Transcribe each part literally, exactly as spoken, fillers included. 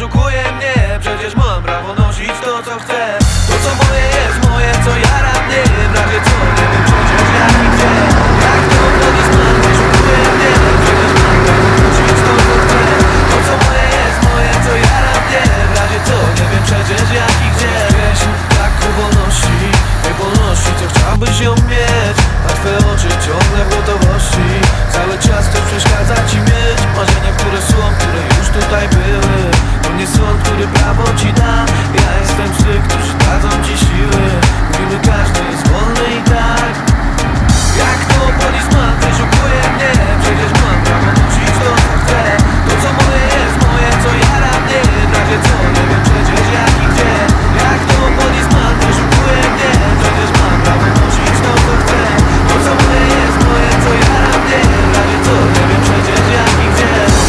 wyszukuje mnie. Przecież mam prawo nosić to, co chcę. To, co moje jest moje, co jara mnie. W razie co, nie wiem przecież jak i gdzie. Jak to polisman wyszukuje mnie. Przecież mam prawo nosić to, co chcę. To, co moje jest moje, co jara mnie. W razie co, nie wiem przecież jak i gdzie. Pieśń braku wolności, tej wolności, co chciałbyś ją mieć. A twe oczy ciągle w gotowości. Cały czas to przeszkadza ci mieć marzenia, które są, które już tutaj były. To nie sąd, który prawo ci da. Ja jestem z tych, którzy dadzą ci siły. Mówimy, każdy jest wolny i tak. Jak to polisman wyszukuje mnie. Przecież mam prawo nosić to, co chcę. To, co moje jest moje, co jara mnie. W razie co, nie wiem przecież jak i gdzie. Jak to polisman wyszukuje mnie. Przecież mam prawo nosić to, co chcę. To, co moje jest moje, co jara mnie. W razie co, nie wiem przecież jak i gdzie.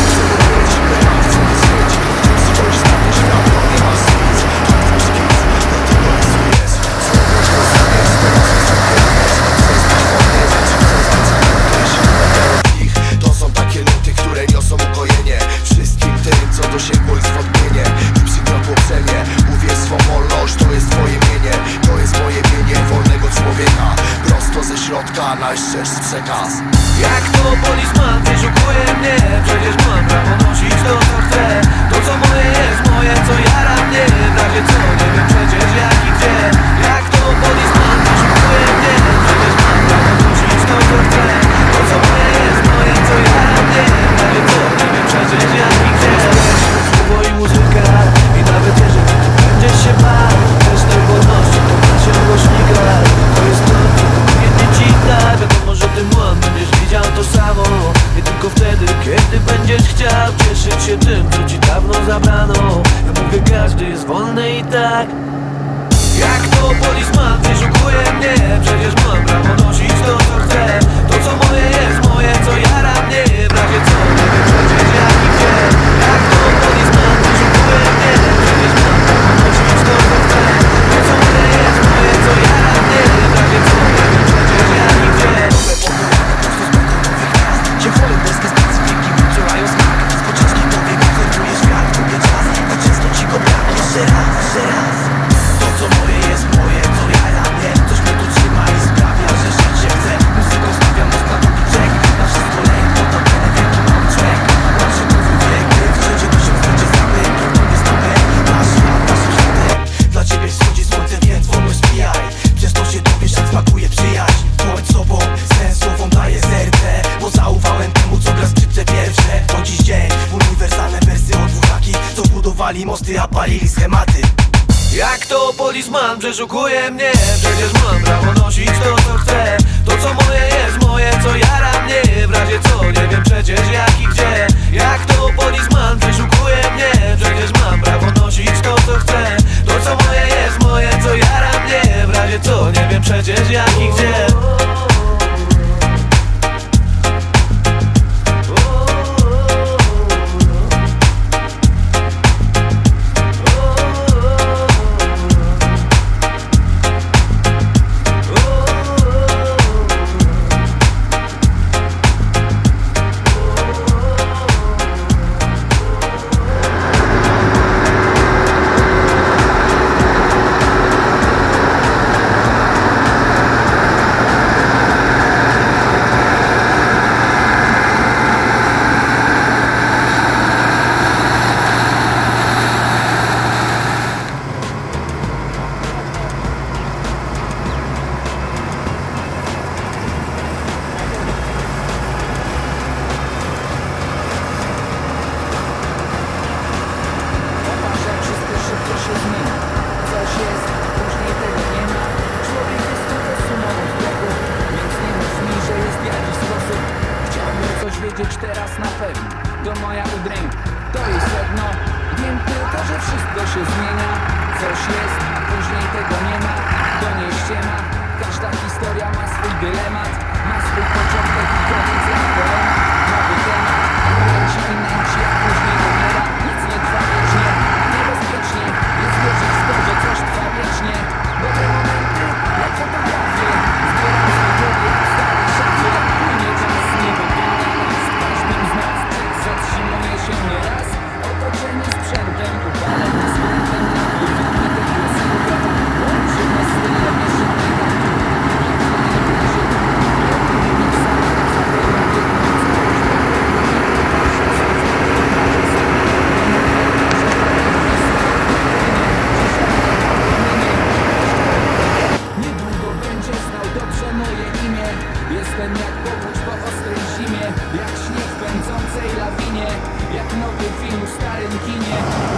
To są takie nuty, które niosą ukojenie wszystkim tym, co dosięgło ich zwątpienie i psychopłodzenie. Uwierz swą wolność, to jest twoje mienie. To jest moje mienie wolnego człowieka. Prosto ze środka najszczerszy przekaz. Jak to polisman wyszukuje mnie. Przecież mam prawo nosić to, co chcę. To, co moje jest moje, co jara mnie. W razie co, nie wiem przecież jak i gdzie. Jak to polisman wyszukuje mnie. Przecież mam prawo nosić to, co chcę. To, co moje jest moje, co jara mnie. W razie co, nie wiem przecież jak i gdzie. Słowo i muzyka i nawet jeżeli będziesz się bał, też tej wolności to macie głośnika. To jest to, kiedy ci da. Wiadomo, że ty młody będziesz widział to samo. Nie tylko wtedy, kiedy będziesz chciał cieszyć się tym, co ci dawno zabrano. Ja mówię, każdy jest wolny i tak. Jak to polisman wyszukuje mnie. Przecież mam prawo nosić to, co chcę. To, co moje jest moje, co jara mnie. W razie co, nie wiem przecież jak i gdzie. Jak to polisman wyszukuje mnie. Przecież mam prawo nosić to, co chcę. To, co moje jest moje, co jara mnie. W razie co, nie wiem przecież jak i gdzie. Cię wolę bez specyfiki, wyczuwają smak. Z pociskich powiek obserwuję świat. Lubię czas, tak często ci go brak. Jeszcze raz, jeszcze raz. To, co moje jest moje, co jara mnie. Coś mnie tu trzyma i sprawia, że żyć się chce. Muzyką stawiam most na drugi brzeg. Na wszystko lek, to tam będę wielki mały człowiek. Młodszy nowy wiek, gdy w życiu tysiąc będzie zamek. To jest numer, nasz świat, naszym światem. Dla ciebie wschodzi słońce, więc wolność spijaj. Przez to się dowiesz, jak smakuje przyjaźń. Bądź sobą, sens słowom daje serce. Bo zaufałem temu, co gra skrzypce pierwsze. To dziś dzień, uniwersalne wersy od dwóch takich, co budowali mosty, a palili schematy. Jak to polisman przeszukuje mnie. Przecież mam prawo nosić to, co chcę. To, co moje jest moje, co jara mnie. W razie co, nie wiem przecież jak i gdzie. Jak to polisman przeszukuje mnie. Przecież mam prawo nosić to, co chcę. To, co moje jest moje, co jara mnie. W razie co, nie wiem przecież jak i gdzie. wiedzieć teraz na pewno. To moja udręka, to jest sedno. Wiem tylko, że wszystko się zmienia. Coś jest, a później tego nie ma. To nie ściema. Każda historia ma swój dylemat. Ma swój początek i koniec jak poema. Nowy temat, nęci i nęci, a później umiera. Nic nie trwa wiecznie, niebezpiecznie. Jest wierzyć w to, że coś trwa wiecznie. Dobre momenty, jak fotografie. Zbieram z głowy, stare szafie. Płynie czas, nie wygląda nas. Każdym z nas zatrzymuje się na Jestem jak powódź po ostrej zimie, jak śnieg w pędzącej lawinie, jak nowy film w starym kinie.